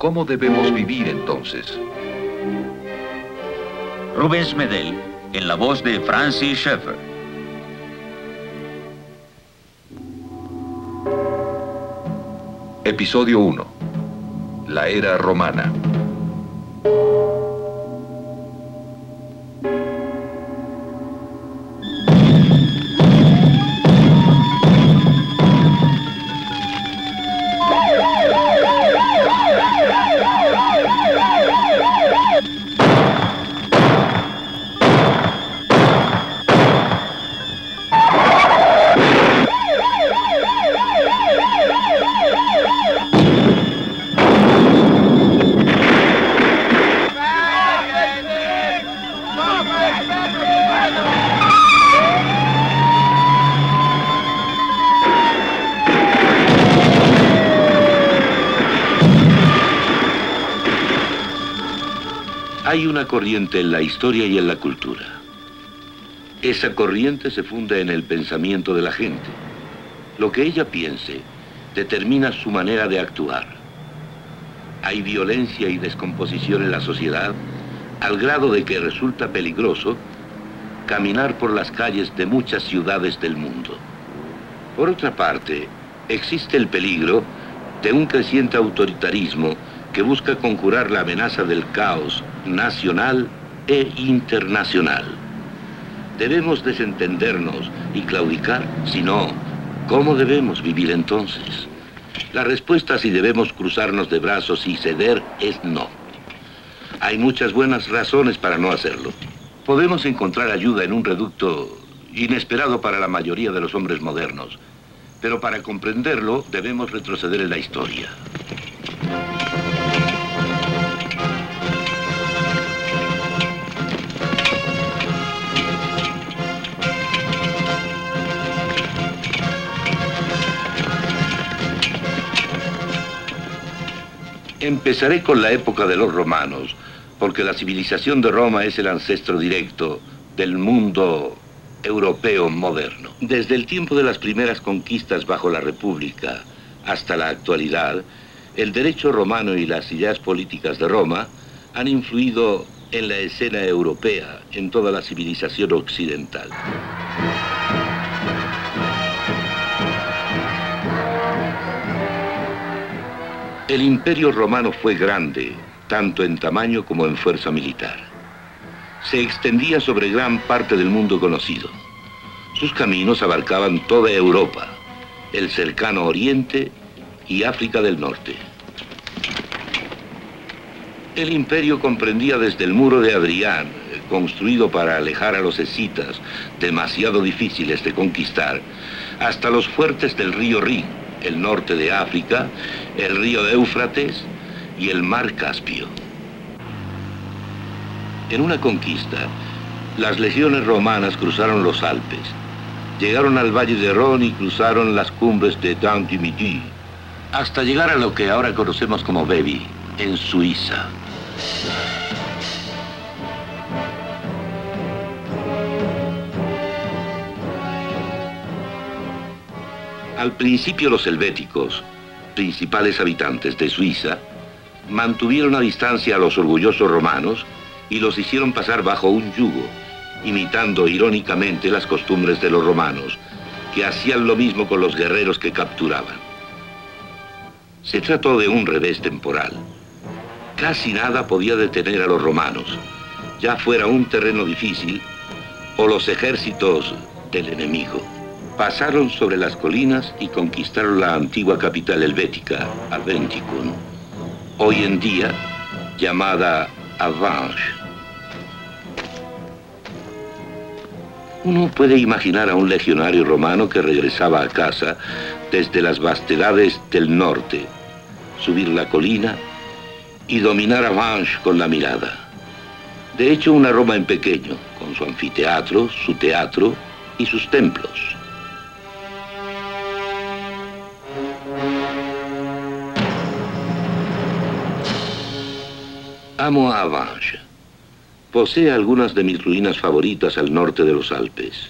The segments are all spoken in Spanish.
¿Cómo debemos vivir entonces? Rubens Medel, en la voz de Francis Schaeffer. Episodio 1. La era romana. Hay una corriente en la historia y en la cultura. Esa corriente se funda en el pensamiento de la gente. Lo que ella piense determina su manera de actuar. Hay violencia y descomposición en la sociedad al grado de que resulta peligroso caminar por las calles de muchas ciudades del mundo. Por otra parte, existe el peligro de un creciente autoritarismo que busca conjurar la amenaza del caos nacional e internacional. ¿Debemos desentendernos y claudicar? Si no, ¿cómo debemos vivir entonces? La respuesta, si debemos cruzarnos de brazos y ceder, es no. Hay muchas buenas razones para no hacerlo. Podemos encontrar ayuda en un reducto inesperado para la mayoría de los hombres modernos, pero para comprenderlo debemos retroceder en la historia. Empezaré con la época de los romanos, porque la civilización de Roma es el ancestro directo del mundo europeo moderno. Desde el tiempo de las primeras conquistas bajo la República hasta la actualidad, el derecho romano y las ideas políticas de Roma han influido en la escena europea, en toda la civilización occidental. El Imperio Romano fue grande, tanto en tamaño como en fuerza militar. Se extendía sobre gran parte del mundo conocido. Sus caminos abarcaban toda Europa, el cercano Oriente y África del Norte. El imperio comprendía desde el muro de Adrián, construido para alejar a los escitas, demasiado difíciles de conquistar, hasta los fuertes del río Rin, el norte de África, el río Éufrates y el mar Caspio. En una conquista, las legiones romanas cruzaron los Alpes, llegaron al valle de Rhône y cruzaron las cumbres de Dent du Midi, hasta llegar a lo que ahora conocemos como Vevey, en Suiza. Al principio los helvéticos, principales habitantes de Suiza, mantuvieron a distancia a los orgullosos romanos y los hicieron pasar bajo un yugo, imitando irónicamente las costumbres de los romanos, que hacían lo mismo con los guerreros que capturaban. Se trató de un revés temporal. Casi nada podía detener a los romanos, ya fuera un terreno difícil o los ejércitos del enemigo. Pasaron sobre las colinas y conquistaron la antigua capital helvética, Aventicum, hoy en día llamada Avanches. Uno puede imaginar a un legionario romano que regresaba a casa desde las vastedades del norte, subir la colina y dominar Avanches con la mirada. De hecho, una Roma en pequeño, con su anfiteatro, su teatro y sus templos. Amo a Avanches. Posee algunas de mis ruinas favoritas al norte de los Alpes.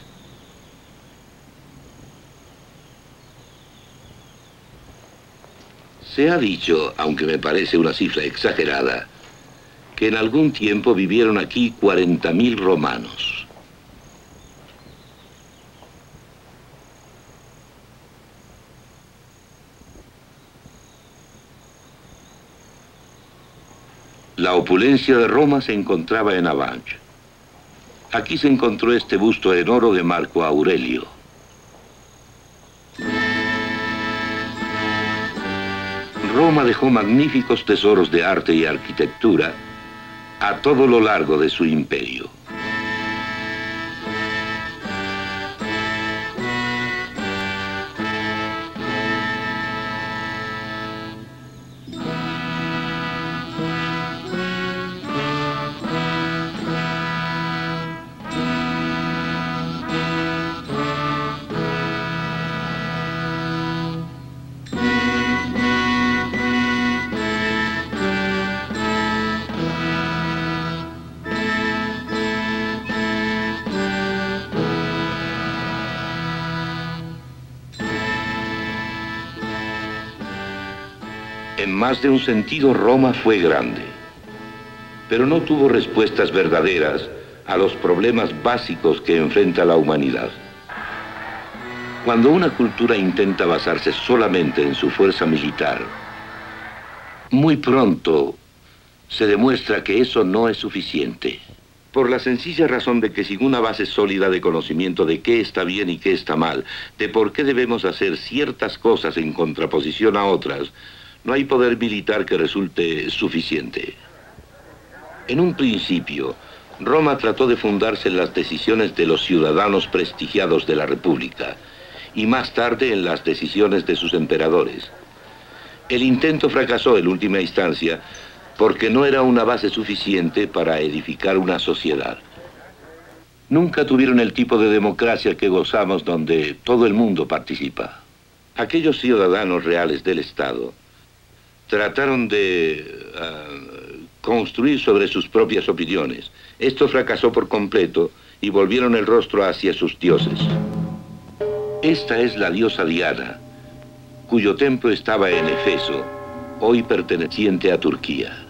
Se ha dicho, aunque me parece una cifra exagerada, que en algún tiempo vivieron aquí 40.000 romanos. La opulencia de Roma se encontraba en Avanches. Aquí se encontró este busto en oro de Marco Aurelio. Roma dejó magníficos tesoros de arte y arquitectura a todo lo largo de su imperio. En más de un sentido, Roma fue grande, pero no tuvo respuestas verdaderas a los problemas básicos que enfrenta la humanidad. Cuando una cultura intenta basarse solamente en su fuerza militar, muy pronto se demuestra que eso no es suficiente. Por la sencilla razón de que sin una base sólida de conocimiento de qué está bien y qué está mal, de por qué debemos hacer ciertas cosas en contraposición a otras, no hay poder militar que resulte suficiente. En un principio, Roma trató de fundarse en las decisiones de los ciudadanos prestigiados de la República y más tarde en las decisiones de sus emperadores. El intento fracasó en última instancia porque no era una base suficiente para edificar una sociedad. Nunca tuvieron el tipo de democracia que gozamos donde todo el mundo participa. Aquellos ciudadanos reales del Estado trataron de construir sobre sus propias opiniones. Esto fracasó por completo y volvieron el rostro hacia sus dioses. Esta es la diosa Diana, cuyo templo estaba en Éfeso, hoy perteneciente a Turquía.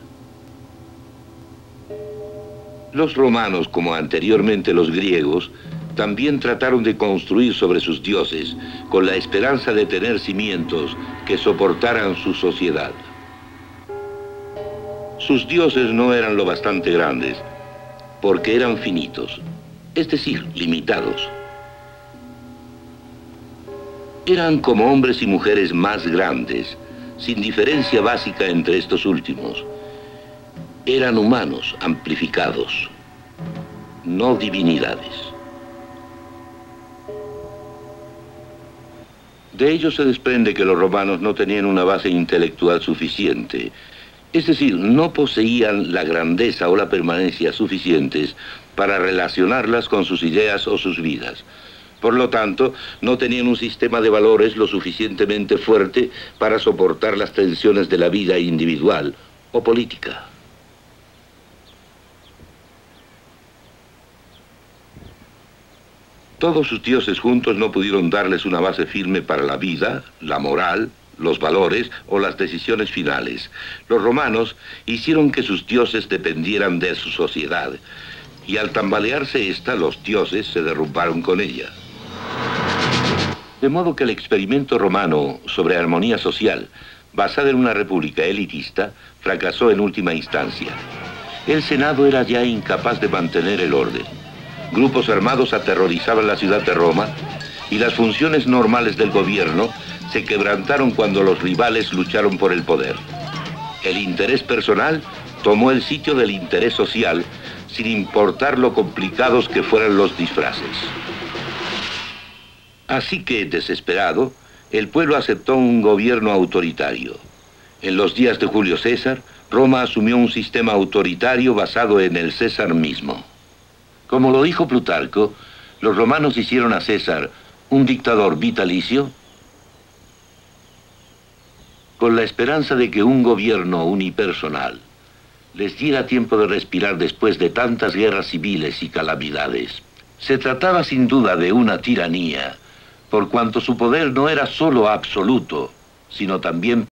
Los romanos, como anteriormente los griegos, también trataron de construir sobre sus dioses con la esperanza de tener cimientos que soportaran su sociedad. Sus dioses no eran lo bastante grandes, porque eran finitos, es decir, limitados. Eran como hombres y mujeres más grandes, sin diferencia básica entre estos últimos. Eran humanos amplificados, no divinidades. De ello se desprende que los romanos no tenían una base intelectual suficiente. Es decir, no poseían la grandeza o la permanencia suficientes para relacionarlas con sus ideas o sus vidas. Por lo tanto, no tenían un sistema de valores lo suficientemente fuerte para soportar las tensiones de la vida individual o política. Todos sus dioses juntos no pudieron darles una base firme para la vida, la moral, los valores o las decisiones finales. Los romanos hicieron que sus dioses dependieran de su sociedad, y al tambalearse esta, los dioses se derrumbaron con ella. De modo que el experimento romano sobre armonía social, basada en una república elitista, fracasó en última instancia. El Senado era ya incapaz de mantener el orden. Grupos armados aterrorizaban la ciudad de Roma, y las funciones normales del gobierno se quebrantaron cuando los rivales lucharon por el poder. El interés personal tomó el sitio del interés social, sin importar lo complicados que fueran los disfraces. Así que, desesperado, el pueblo aceptó un gobierno autoritario. En los días de Julio César, Roma asumió un sistema autoritario basado en el César mismo. Como lo dijo Plutarco, los romanos hicieron a César un dictador vitalicio con la esperanza de que un gobierno unipersonal les diera tiempo de respirar después de tantas guerras civiles y calamidades. Se trataba sin duda de una tiranía, por cuanto su poder no era solo absoluto, sino también